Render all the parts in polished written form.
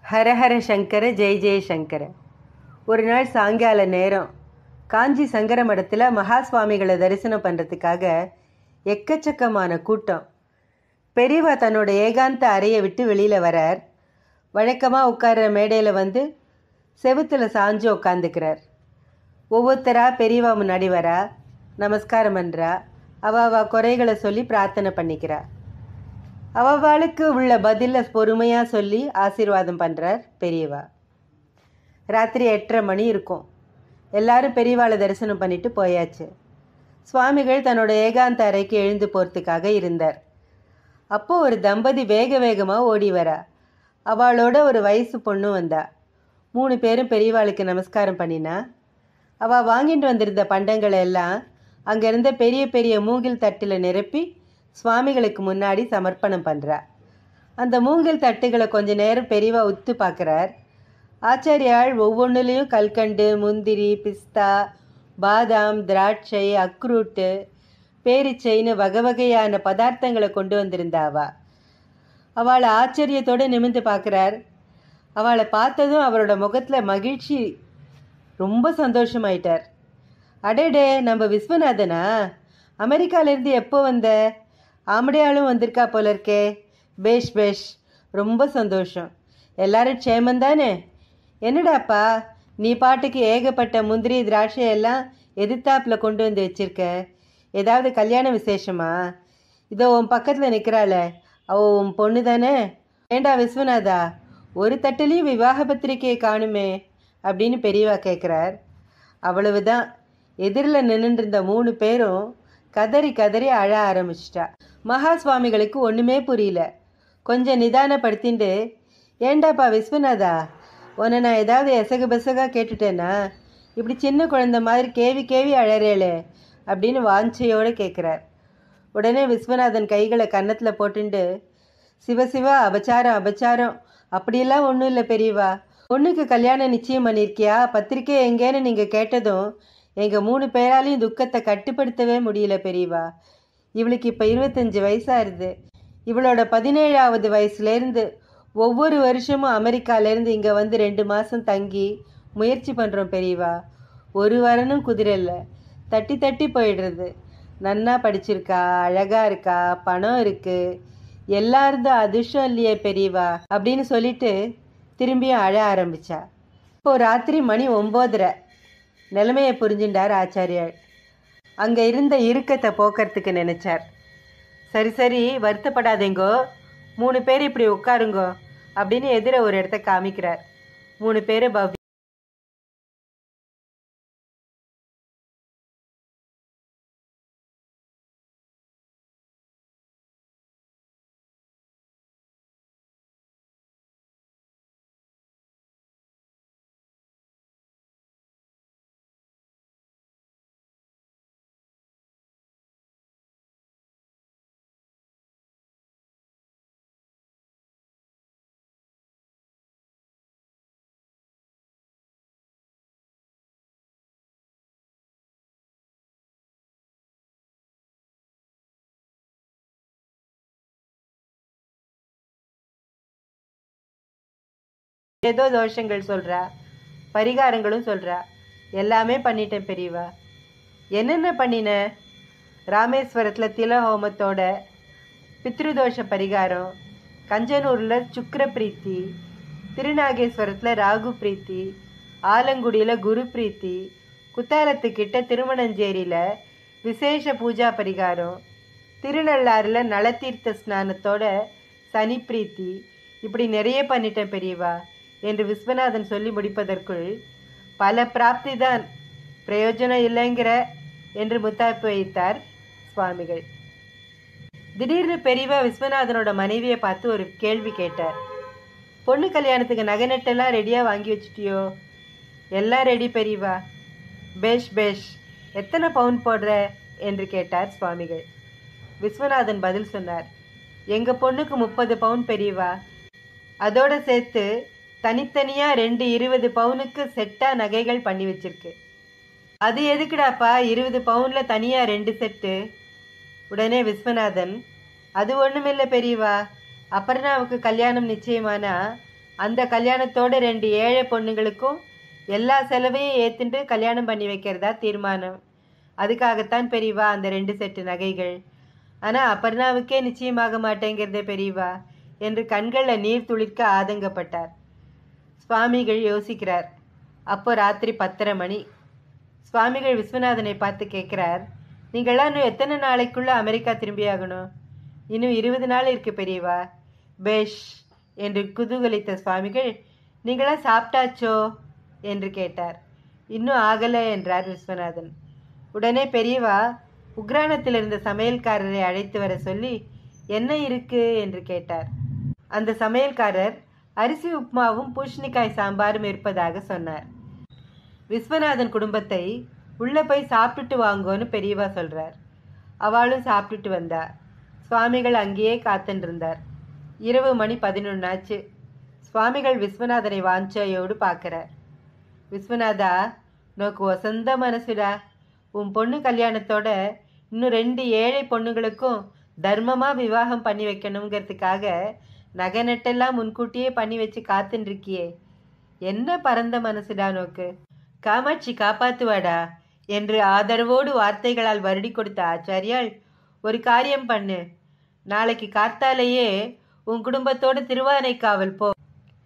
ஹரஹர சங்கர ஜெய் ஜெய சங்கர. ஒரு நாள் சாயங்கால நேரம் காஞ்சி சங்கர மடத்தில் மகா சுவாமிகளை தரிசனம் பண்ணுறதுக்காக எக்கச்சக்கமான கூட்டம். பெரியவா தன்னோட ஏகாந்த அறையை விட்டு வெளியில் வரார். வழக்கமாக உட்கார்ற மேடையில் வந்து செவுத்தில் சாஞ்சு உட்காந்துக்கிறார். ஒவ்வொருத்தராக பெரியவா முன்னாடி வரா, நமஸ்காரம் பண்ணுறா, அவா குறைகளை சொல்லி பிரார்த்தனை பண்ணிக்கிறா. அவளுக்கு உள்ள பதிலை பொறுமையாக சொல்லி ஆசீர்வாதம் பண்ணுறார் பெரியவா. ராத்திரி 8:30 மணி இருக்கும். எல்லாரும் பெரியவாளை தரிசனம் பண்ணிட்டு போயாச்சு. சுவாமிகள் தன்னோட ஏகாந்த அறைக்கு எழுந்து போகிறதுக்காக இருந்தார். அப்போது ஒரு தம்பதி வேக வேகமாக ஓடி வரா. அவளோட ஒரு வயசு பொண்ணு வந்தா. 3 பேரும் பெரியவாளுக்கு நமஸ்காரம் பண்ணினா. அவள் வாங்கிட்டு வந்திருந்த பண்டங்களை எல்லாம் அங்கே இருந்த பெரிய பெரிய மூங்கில் தட்டில் நிரப்பி சுவாமிகளுக்கு முன்னாடி சமர்ப்பணம் பண்ணுறா. அந்த மூங்கில் தட்டுகளை கொஞ்ச நேரம் பெரியவா உத்து பார்க்குறார். ஆச்சாரியாள் ஒவ்வொன்றுலேயும் கல்கண்டு, முந்திரி, பிஸ்தா, பாதாம், திராட்சை, அக்ரூட்டு, பேரிச்சைன்னு வகை வகையான பதார்த்தங்களை கொண்டு வந்திருந்தாவா. அவளை ஆச்சரியத்தோடு நிமிர்ந்து பார்க்குறார். அவளை பார்த்ததும் அவரோட முகத்தில் மகிழ்ச்சி, ரொம்ப சந்தோஷமாயிட்டார். அடேடே, நம்ம விஸ்வநாதனா? அமெரிக்காவிலேருந்து எப்போ வந்த? ஆம்படையாளும் வந்திருக்கா போல இருக்கே. பேஷ் பேஷ், ரொம்ப சந்தோஷம். எல்லாரும் க்ஷேமந்தானே? என்னடாப்பா, நீ பாட்டுக்கு ஏகப்பட்ட முந்திரி திராட்சை எல்லாம் எதிர்த்தாப்பில் கொண்டு வந்து வச்சிருக்க. ஏதாவது கல்யாண விசேஷமா? இதோ உன் பக்கத்தில் நிற்கிறாள, அவள் உன் பொண்ணு தானே? ஏண்டா விஸ்வநாதா, ஒரு தட்டுலேயும் விவாக பத்திரிக்கையை காணுமே அப்படின்னு பெரியவா கேட்குறார். அவ்வளவுதான். எதிரில் நின்றுருந்த 3 பேரும் கதறி கதறி அழ ஆரம்பிச்சிட்டா. மகா சுவாமிகளுக்கு ஒன்றுமே புரியல. கொஞ்சம் நிதானப்படுத்திண்டு, ஏண்டாப்பா விஸ்வநாதா, உன்னை நான் ஏதாவது எசகு பெசகாக கேட்டுட்டேன்னா? இப்படி சின்ன குழந்தை மாதிரி கேவி கேவி அழறேளே அப்படின்னு வாஞ்சையோடு கேட்குறார். உடனே விஸ்வநாதன் கைகளை கன்னத்தில் போட்டுண்டு, சிவசிவா, அபச்சாரம் அபச்சாரம், அப்படியெல்லாம் ஒன்றும் இல்லை பெரியவா. பொண்ணுக்கு கல்யாணம் நிச்சயம் பண்ணியிருக்கியா? பத்திரிக்கை எங்கேன்னு நீங்கள் கேட்டதும் எங்கள் 3 பேராலையும் துக்கத்தை கட்டுப்படுத்தவே முடியல பெரியவா. இவளுக்கு இப்போ 25 வயசாயிருது. இவளோட 17ஆவது வயசுலேருந்து ஒவ்வொரு வருஷமும் அமெரிக்காலேருந்து இங்கே வந்து 2 மாதம் தங்கி முயற்சி பண்ணுறோம் பெரியவா. ஒரு வரனும் குதிரையில்ல, தட்டி தட்டி போயிடுறது. நன்னா படிச்சிருக்கா, அழகாக இருக்கா, பணம் இருக்குது, எல்லாருந்தும் அதிர்ஷ்டம் இல்லையே பெரியவா அப்படின்னு சொல்லிட்டு திரும்பியும் அழ ஆரம்பித்தா. இப்போது ராத்திரி மணி 9:30. நிலைமையை புரிஞ்சுட்டார் ஆச்சாரியாள். அங்கே இருந்த இறுக்கத்தை போக்கிறதுக்கு நினச்சார். சரி சரி, வருத்தப்படாதேங்கோ, 3 பேர் இப்படி உட்காருங்கோ அப்படின்னு எதிர ஒரு இடத்த காமிக்கிறார். 3 பேர் பவ்ய ஏதோ தோஷங்கள் சொல்கிறா, பரிகாரங்களும் சொல்கிறா. எல்லாமே பண்ணிட்டேன் பெரியவா. என்னென்ன பண்ணின? ராமேஸ்வரத்தில் திலஹோமத்தோட பித்ருதோஷ பரிகாரம், கஞ்சனூரில் சுக்கர பிரீத்தி, திருநாகேஸ்வரத்தில் ராகு பிரீத்தி, ஆலங்குடியில் குரு பிரீத்தி, குத்தாலத்துக்கிட்ட திருமணஞ்சேரியில் விசேஷ பூஜா பரிகாரம், திருநள்ளாறில் நலத்தீர்த்த ஸ்நானத்தோட சனி பிரீத்தி, இப்படி நிறைய பண்ணிட்டேன் பெரியவா என்று விஸ்வநாதன் சொல்லி முடிப்பதற்குள், பல பிராப்தி தான், பிரயோஜனம் இல்லைங்கிற என்று முத்தாய்ப்பு வைத்தார் சுவாமிகள். திடீர்னு பெரியவா விஸ்வநாதனோட மனைவியை பார்த்து ஒரு கேள்வி கேட்டார். பொண்ணு கல்யாணத்துக்கு நகை நட்டெல்லாம் ரெடியாக வாங்கி வச்சுட்டியோ? எல்லாம் ரெடி பெரியவா. பேஷ் பேஷ், எத்தனை பவுன் போடுற என்று கேட்டார் சுவாமிகள். விஸ்வநாதன் பதில் சொன்னார், எங்கள் பொண்ணுக்கு 30 பவுன் பெரியவா. அதோட சேர்த்து தனித்தனியாக 2 20 பவுனுக்கு செட்டாக நகைகள் பண்ணி வச்சிருக்கு. அது எதுக்குடாப்பா 20 பவுனில் தனியாக 2 செட்டு? உடனே விஸ்வநாதன், அது ஒன்றுமில்லை பெரியவா, அபர்ணாவுக்கு கல்யாணம் நிச்சயமானா அந்த கல்யாணத்தோட 2 ஏழை பொண்ணுங்களுக்கும் எல்லா செலவையும் ஏற்றுண்டு கல்யாணம் பண்ணி வைக்கிறதா தீர்மானம். அதுக்காகத்தான் பெரியவா அந்த 2 செட்டு நகைகள். ஆனால் அபர்ணாவுக்கே நிச்சயமாக மாட்டேங்கிறதே பெரியவா என்று கண்களில் நீர் துளிர்க்க ஆதங்கப்பட்டார். சுவாமிகள் யோசிக்கிறார். அப்போ ராத்திரி 10:30 மணி. சுவாமிகள் விஸ்வநாதனை பார்த்து கேட்குறார், நீங்களாம் இன்னும் எத்தனை நாளைக்குள்ளே அமெரிக்கா திரும்பியாகணும்? இன்னும் 20 நாள் இருக்கு பெரியவா. பேஷ் என்று குதூகலித்த சுவாமிகள், நீங்களாம் சாப்பிட்டாச்சோ என்று கேட்டார். இன்னும் ஆகலை என்றார் விஸ்வநாதன். உடனே பெரியவா உக்ரானத்தில் இருந்த சமையல்காரரை அழைத்து வர சொல்லி என்ன இருக்கு என்று கேட்டார். அந்த சமையல்காரர் அரிசி உப்மாவும் பூஷணிக்காய் சாம்பாரும் இருப்பதாக சொன்னார். விஸ்வநாதன் குடும்பத்தை உள்ளே போய் சாப்பிட்டுட்டு வாங்கோன்னு பெரியவா சொல்கிறார். அவளும் சாப்பிட்டுட்டு வந்தா. சுவாமிகள் அங்கேயே காத்துருந்தார். இரவு மணி 11 ஆச்சு. சுவாமிகள் விஸ்வநாதனை வாஞ்சையோடு பார்க்குறார். விஸ்வநாதா, நோக்கு வசந்த மனசுடா. உன் பொண்ணு கல்யாணத்தோட இன்னும் 2 ஏழை பொண்ணுங்களுக்கும் தர்மமாக விவாகம் பண்ணி வைக்கணுங்கிறதுக்காக நகை நட்டெல்லாம் முன்கூட்டியே பண்ணி வச்சு காத்துருக்கியே. என்ன பரந்த மனசுடா நோக்கு. காமாட்சி காப்பாத்துவாடா என்று ஆதரவோடு வார்த்தைகளால் வருடி கொடுத்த ஆச்சாரியால், ஒரு காரியம் பண்ணு. நாளைக்கு கார்த்தாலேயே உன் குடும்பத்தோடு திருவானைக்காவல் போ.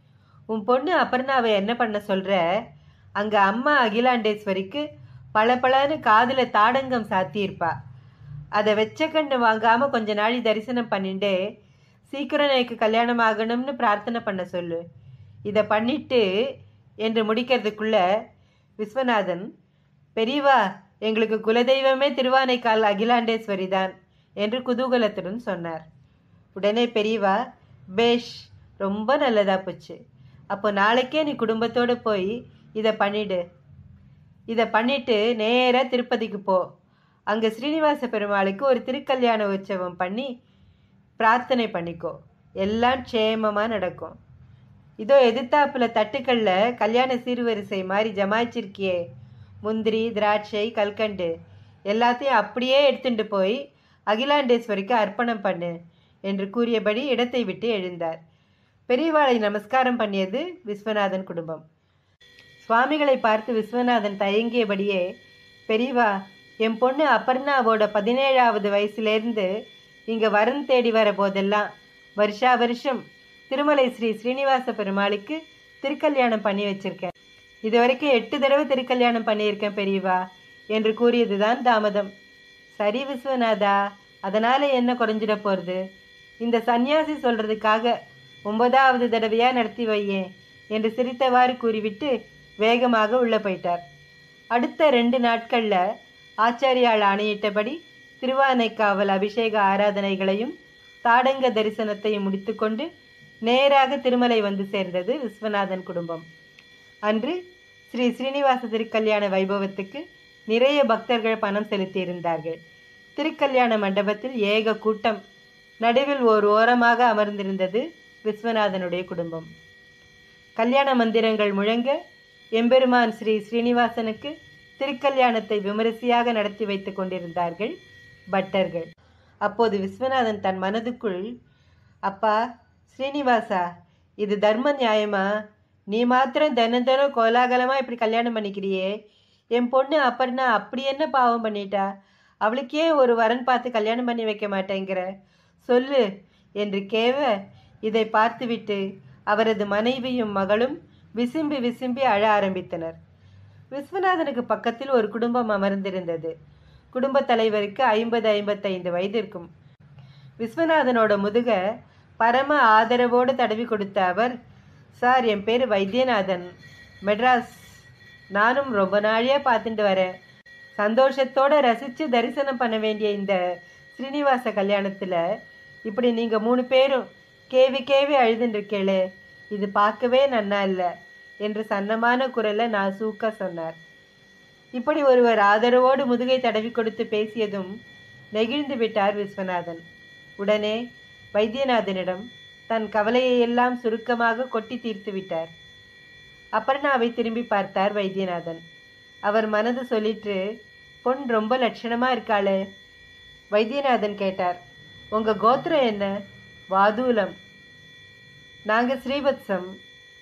உன் பொண்ணு அபர்ணாவை என்ன பண்ண சொல்கிற? அங்கே அம்மா அகிலாண்டேஸ்வரிக்கு பளபளன்னு காதில் தாடங்கம் சாத்தியிருப்பா. அதை வெச்ச கண்ணு வாங்காமல் கொஞ்ச நாளி தரிசனம் பண்ணிட்டு சீக்கிரம் எனக்கு கல்யாணம் ஆகணும்னு பிரார்த்தனை பண்ண சொல்லு. இதை பண்ணிட்டு என்று முடிக்கிறதுக்குள்ள விஸ்வநாதன், பெரியவா, எங்களுக்கு குலதெய்வமே திருவானைக்கால் அகிலாண்டேஸ்வரி தான் என்று குதூகலத்துடன் சொன்னார். உடனே பெரியவா, பேஷ், ரொம்ப நல்லதா போச்சு. அப்போ நாளைக்கே நீ குடும்பத்தோடு போய் இதை பண்ணிடு. இதை பண்ணிட்டு நேராக திருப்பதிக்கு போ. அங்கே ஸ்ரீனிவாச பெருமாளுக்கு ஒரு திருக்கல்யாண உற்சவம் பண்ணி பிரார்த்தனை பண்ணிக்கோ. எல்லாம் க்ஷேமமாக நடக்கும். இதோ எதிர்த்தாப்பில் தட்டுக்களில் கல்யாண சீர்வரிசை மாதிரி ஜமாய்ச்சிருக்கியே, முந்திரி, திராட்சை, கல்கண்டு எல்லாத்தையும் அப்படியே எடுத்துட்டு போய் அகிலாண்டேஸ்வரிக்கு அர்ப்பணம் பண்ணு என்று கூறியபடி இடத்தை விட்டு எழுந்தார். பெரியவாளை நமஸ்காரம் பண்ணியது விஸ்வநாதன் குடும்பம். சுவாமிகளை பார்த்து விஸ்வநாதன் தயங்கியபடியே, பெரியவா, என் பொண்ணு அபர்ணாவோட 17வது வயசுலேருந்து இங்கே வரன் தேடி வர போதெல்லாம் வருஷா வருஷம் திருமலை ஸ்ரீ ஸ்ரீனிவாச பெருமாளுக்கு திருக்கல்யாணம் பண்ணி வச்சிருக்கேன். இது வரைக்கும் 8 தடவை திருக்கல்யாணம் பண்ணியிருக்கேன் பெரியவா என்று கூறியதுதான் தாமதம். சரி விஸ்வநாதா, அதனால் என்ன குறைஞ்சிட போகிறது? இந்த சந்நியாசி சொல்கிறதுக்காக 9வது தடவையாக நடத்தி வையேன் என்று சிரித்தவாறு கூறிவிட்டு வேகமாக உள்ளே போயிட்டார். அடுத்த 2 நாட்களில் ஆச்சாரியால் ஆணையிட்டபடி திருவானைக்காவல் அபிஷேக ஆராதனைகளையும் தாடங்க தரிசனத்தையும் முடித்துக்கொண்டு நேராக திருமலை வந்து சேர்ந்தது விஸ்வநாதன் குடும்பம். அன்று ஸ்ரீ ஸ்ரீனிவாச திருக்கல்யாண வைபவத்துக்கு நிறைய பக்தர்கள் பணம் செலுத்தியிருந்தார்கள். திருக்கல்யாண மண்டபத்தில் ஏக கூட்டம். நடுவில் ஓர் ஓரமாக அமர்ந்திருந்தது விஸ்வநாதனுடைய குடும்பம். கல்யாண மந்திரங்கள் முழங்க எம்பெருமான் ஸ்ரீ ஸ்ரீனிவாசனுக்கு திருக்கல்யாணத்தை விமரிசையாக நடத்தி வைத்து கொண்டிருந்தார்கள் பட்டர்கள். அப்போது விஸ்வநாதன் தன் மனதுக்குள், அப்பா ஸ்ரீனிவாசா, இது தர்ம நியாயமா? நீ மாத்திரம் தினம் கோலாகலமாக இப்படி கல்யாணம் பண்ணிக்கிறியே. என் பொண்ணு அபர்ணா அப்படி என்ன பாவம் பண்ணிட்டா? அவளுக்கே ஒரு வரன் பார்த்து கல்யாணம் பண்ணி வைக்க மாட்டேங்கிற, சொல்லு என்று கேவ, இதை பார்த்துவிட்டு அவரது மனைவியும் மகளும் விசும்பி விசும்பி அழ ஆரம்பித்தனர். விஸ்வநாதனுக்கு பக்கத்தில் ஒரு குடும்பம் அமர்ந்திருந்தது. குடும்ப தலைவருக்கு 50-55 வயது இருக்கும். விஸ்வநாதனோட முதுக பரம ஆதரவோடு தடவி கொடுத்த அவர், சார், என் பேர் வைத்தியநாதன், மெட்ராஸ். நானும் ரொம்ப நாளையாக பார்த்துட்டு வரேன். சந்தோஷத்தோடு ரசித்து தரிசனம் பண்ண வேண்டிய இந்த ஸ்ரீனிவாச கல்யாணத்தில் இப்படி நீங்கள் 3 பேரும் கேவி கேவி அழுதுன்றிருக்கேளே, இது பார்க்கவே நன்னா இல்லை என்று சன்னமான குரலில் நாசூக்கா சொன்னார். இப்படி ஒருவர் ஆதரவோடு முதுகை தடவி கொடுத்து பேசியதும் நெகிழ்ந்து விட்டார் விஸ்வநாதன். உடனே வைத்தியநாதனிடம் தன் கவலையெல்லாம் சுருக்கமாக கொட்டி தீர்த்து விட்டார். அபர்ணாவை திரும்பி பார்த்தார் வைத்தியநாதன். அவர் மனது சொல்லிட்டு, பொன் ரொம்ப லட்சணமாக இருக்காளே. வைத்தியநாதன் கேட்டார், உங்கள் கோத்திரம் என்ன? வாதூலம். நாங்கள் ஸ்ரீவத்சம்.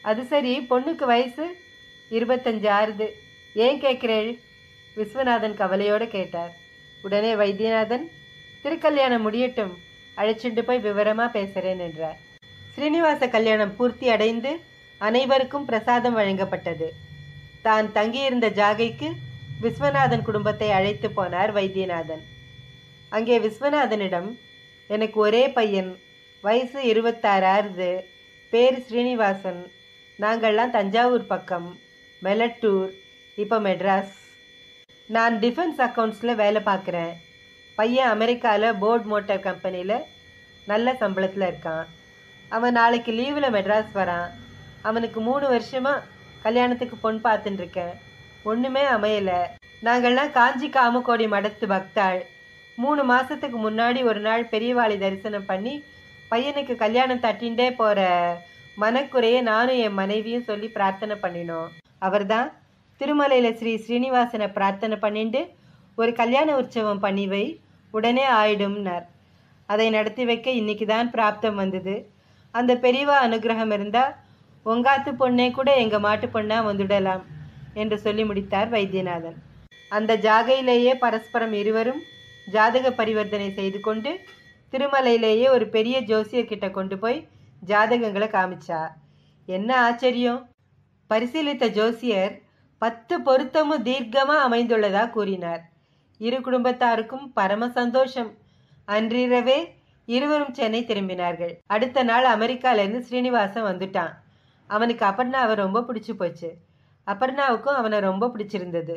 அது சரி, பொண்ணுக்கு வயசு 25 ஆறுது, ஏன் கேட்கிறேள்? விஸ்வநாதன் கவலையோடு கேட்டார். உடனே வைத்தியநாதன், திருக்கல்யாணம் முடியட்டும், அழைச்சிட்டு போய் விவரமா பேசுறேன் என்றார். ஸ்ரீனிவாச கல்யாணம் பூர்த்தி அடைந்து அனைவருக்கும் பிரசாதம் வழங்கப்பட்டது. தான் தங்கியிருந்த ஜாகைக்கு விஸ்வநாதன் குடும்பத்தை அழைத்து போனார் வைத்தியநாதன். அங்கே விஸ்வநாதனிடம், எனக்கு ஒரே பையன், வயசு 26 ஆறுது, பேர் ஸ்ரீனிவாசன், நாங்கள்லாம் தஞ்சாவூர் பக்கம், மெலட்டூர், இப்போ மெட்ராஸ். நான் டிஃபென்ஸ் அக்கௌண்ட்ஸில் வேலை பார்க்குறேன். பையன் அமெரிக்காவில் போர்ட் மோட்டார் கம்பெனியில் நல்ல சம்பளத்தில் இருக்கான். அவன் நாளைக்கு லீவில் மெட்ராஸ் வரான். அவனுக்கு 3 வருஷமாக கல்யாணத்துக்கு பொண்ணு பார்த்துட்டு இருக்கேன். ஒன்றுமே அமையலை. நாங்கள்லாம் காஞ்சி காமக்கோடி மடத்து பக்தாள். 3 மாதத்துக்கு முன்னாடி ஒரு நாள் பெரியவாளை தரிசனம் பண்ணி பையனுக்கு கல்யாணம் தட்டின்ண்டே போகிற மனக்குறையை நானும் என் மனைவியும் சொல்லி பிரார்த்தனை பண்ணினோம். அவர்தான் திருமலையில் ஸ்ரீனிவாசனை பிரார்த்தனை பண்ணிட்டு ஒரு கல்யாண உற்சவம் பண்ணி வை, உடனே ஆயிடும்னார். அதை நடத்தி வைக்க இன்னைக்கு தான் பிராப்தம் வந்தது. அந்த பெரியவா அனுகிரகம் இருந்தால் உங்காத்து பொண்ணே கூட எங்கள் மாட்டு பொண்ணா வந்துடலாம் என்று சொல்லி முடித்தார் வைத்தியநாதன். அந்த ஜாகையிலேயே பரஸ்பரம் இருவரும் ஜாதக பரிவர்த்தனை செய்து கொண்டு திருமலையிலேயே ஒரு பெரிய ஜோசியர்கிட்ட கொண்டு போய் ஜாதகங்களை காமிச்சா. என்ன ஆச்சரியம்! பரிசீலித்த ஜோசியர் 10 பொருத்தமும் தீர்க்கமாக அமைந்துள்ளதா கூறினார். இரு குடும்பத்தாருக்கும் பரம சந்தோஷம். அன்றிரவே இருவரும் சென்னை திரும்பினார்கள். அடுத்த நாள் அமெரிக்காவிலேருந்து ஸ்ரீனிவாசன் வந்துட்டான். அவனுக்கு அபர்ணாவை ரொம்ப பிடிச்சி போச்சு. அபர்ணாவுக்கும் அவனை ரொம்ப பிடிச்சிருந்தது.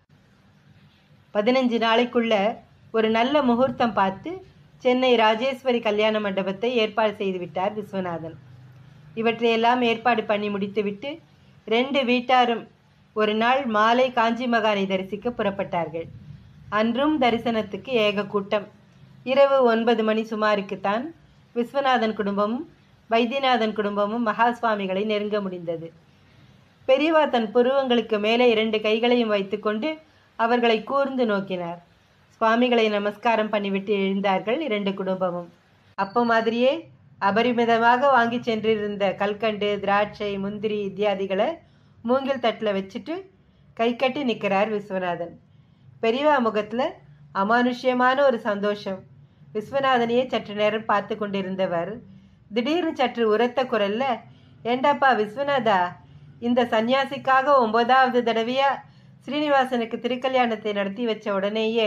15 நாளைக்குள்ள ஒரு நல்ல முகூர்த்தம் பார்த்து சென்னை ராஜேஸ்வரி கல்யாண மண்டபத்தை ஏற்பாடு செய்து விட்டார் விஸ்வநாதன். இவற்றையெல்லாம் ஏற்பாடு பண்ணி முடித்துவிட்டு 2 வீட்டாரும் ஒரு நாள் மாலை காஞ்சி மகானை தரிசிக்க புறப்பட்டார்கள். அன்றும் தரிசனத்துக்கு ஏக கூட்டம். இரவு 9 மணி சுமாருக்குத்தான் விஸ்வநாதன் குடும்பமும் வைத்தியநாதன் குடும்பமும் மகா சுவாமிகளை நெருங்க முடிந்தது. பெரியவா தன் புருவங்களுக்கு மேலே 2 கைகளையும் வைத்துக்கொண்டு அவர்களை கூர்ந்து நோக்கினார். சுவாமிகளை நமஸ்காரம் பண்ணிவிட்டு எழுந்தார்கள் 2 குடும்பமும். அப்போ மாதிரியே அபரிமிதமாக வாங்கி சென்றிருந்த கல்கண்டு, திராட்சை, முந்திரி இத்தியாதிகளை மூங்கில் தட்டில் வச்சுட்டு கை கட்டி நிற்கிறார் விஸ்வநாதன். பெரியவா முகத்தில் அமானுஷ்யமான ஒரு சந்தோஷம். விஸ்வநாதனையே சற்று நேரம் பார்த்து கொண்டிருந்தவர் திடீர்னு சற்று உரத்த குரல்ல, ஏண்டாப்பா விஸ்வநாதா, இந்த சன்னியாசிக்காக 9வது தடவையா ஸ்ரீனிவாசனுக்கு திருக்கல்யாணத்தை நடத்தி வச்ச உடனேயே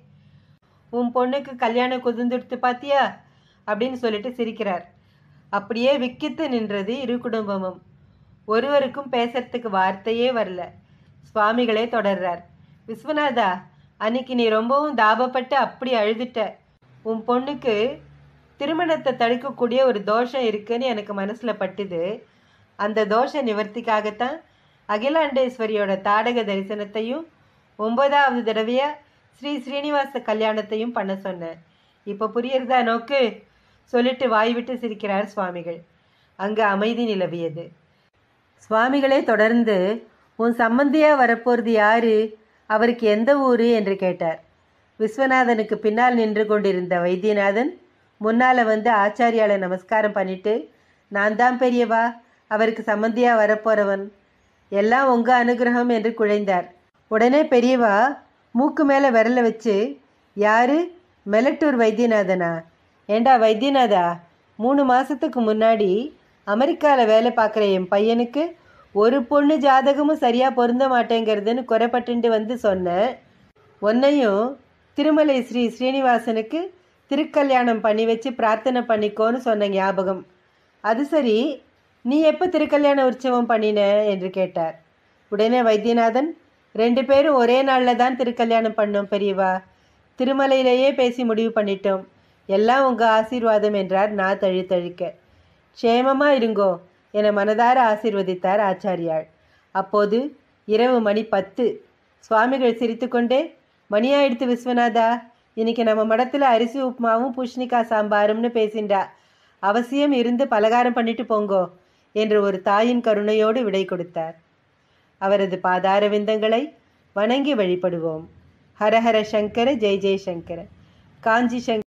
உன் பொண்ணுக்கு கல்யாணம் குதிர்ந்துடுத்து பாத்தியா அப்படின்னு சொல்லிட்டு சிரிக்கிறார். அப்படியே விக்கித்து நின்றது இரு குடும்பமும். ஒருவருக்கும் பேசுறதுக்கு வார்த்தையே வரல. சுவாமிகளே தொடர்றார். விஸ்வநாதா, அன்னைக்கு நீ ரொம்பவும் தாபப்பட்டு அப்படி அழுதுட்ட. உன் பொண்ணுக்கு திருமணத்தை தடுக்கக்கூடிய ஒரு தோஷம் இருக்குன்னு எனக்கு மனசில் பட்டுது. அந்த தோஷ நிவர்த்திக்காகத்தான் அகிலாண்டேஸ்வரியோட தாடக தரிசனத்தையும் 9வது தடவையாக ஸ்ரீனிவாச கல்யாணத்தையும் பண்ண சொன்னேன். இப்போ புரியுறதா நோக்கு சொல்லிட்டு வாய்விட்டு சிரிக்கிறார் சுவாமிகள். அங்கு அமைதி நிலவியது. சுவாமிகளே தொடர்ந்து, உன் சம்பந்தியாக வரப்போகிறது யாரு, அவருக்கு எந்த ஊர் என்று கேட்டார். விஸ்வநாதனுக்கு பின்னால் நின்று கொண்டிருந்த வைத்தியநாதன் முன்னால் வந்து ஆச்சாரியாலை நமஸ்காரம் பண்ணிட்டு, நான் தான் பெரியவா, அவருக்கு சம்பந்தியாக வரப்போகிறவன், எல்லாம் உங்கள் அனுகிரகம் என்று குழைந்தார். உடனே பெரியவா மூக்கு மேலே விரல வச்சு, யாரு, மெலட்டூர் வைத்தியநாதனா? ஏண்டா வைத்தியநாதா, 3 மாதத்துக்கு முன்னாடி அமெரிக்காவில் வேலை பார்க்குற என் பையனுக்கு ஒரு பொண்ணு ஜாதகமும் சரியாக பொருந்த மாட்டேங்கிறதுன்னு குறைப்பட்டு வந்து சொன்னேன். உன்னையும் திருமலை ஸ்ரீனிவாசனுக்கு திருக்கல்யாணம் பண்ணி வச்சு பிரார்த்தனை பண்ணிக்கோன்னு சொன்ன ஞாபகம். அது சரி, நீ எப்போ திருக்கல்யாண உற்சவம் பண்ணின என்று கேட்டார். உடனே வைத்தியநாதன், 2 பேரும் ஒரே நாளில் தான் திருக்கல்யாணம் பண்ணோம் பெரியவா. திருமலையிலேயே பேசி முடிவு பண்ணிட்டோம். எல்லாம் உங்கள் ஆசீர்வாதம் என்றார் நான் தழுத்தழுக்க. க்ஷேமமாக இருங்கோ என மனதார ஆசீர்வதித்தார் ஆச்சாரியாள். அப்போது இரவு மணி 10. சுவாமிகள் சிரித்துக்கொண்டே, மணியாயிடுத்து விஸ்வநாதா, இன்னைக்கு நம்ம மடத்தில் அரிசி உப்புமாவும் பூஷ்ணிக்காய் சாம்பாரும்னு பேசின்றா, அவசியம் இருந்து பலகாரம் பண்ணிட்டு போங்கோ என்று ஒரு தாயின் கருணையோடு விடை கொடுத்தார். அவரது பாதார விந்தங்களை வணங்கி வழிபடுவோம். ஹரஹர சங்கர, ஜெய் ஜெய் சங்கர. காஞ்சி சங்கர.